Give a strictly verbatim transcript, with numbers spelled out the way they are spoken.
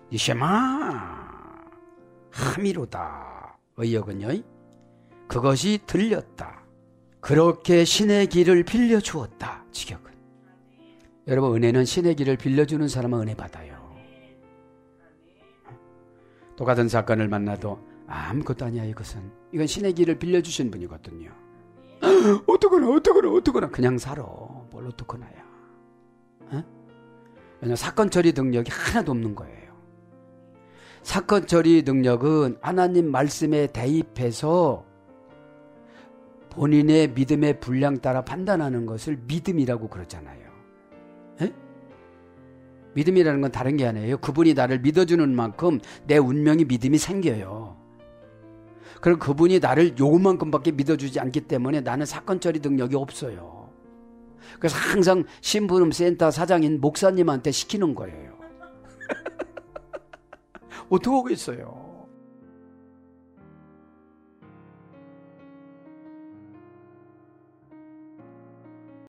이쉐마 하미로다. 의역은요, 그것이 들렸다. 그렇게 신의 길을 빌려주었다. 직역은. 여러분, 은혜는 신의 길을 빌려주는 사람은 은혜 받아요. 똑같은 사건을 만나도 아무것도 아니야 이것은. 이건 신의 길을 빌려주신 분이거든요. 어떡하나 어떡하나 어떡하나 그냥 살아. 뭘 어떡하나야. 어? 왜냐하면 사건 처리 능력이 하나도 없는 거예요. 사건 처리 능력은 하나님 말씀에 대입해서 본인의 믿음의 분량 따라 판단하는 것을 믿음이라고 그러잖아요. 에? 믿음이라는 건 다른 게 아니에요. 그분이 나를 믿어주는 만큼 내 운명이 믿음이 생겨요. 그럼 그분이 나를 요만큼밖에 믿어주지 않기 때문에 나는 사건 처리 능력이 없어요. 그래서 항상 심부름 센터 사장인 목사님한테 시키는 거예요. 어떻게 하겠어요?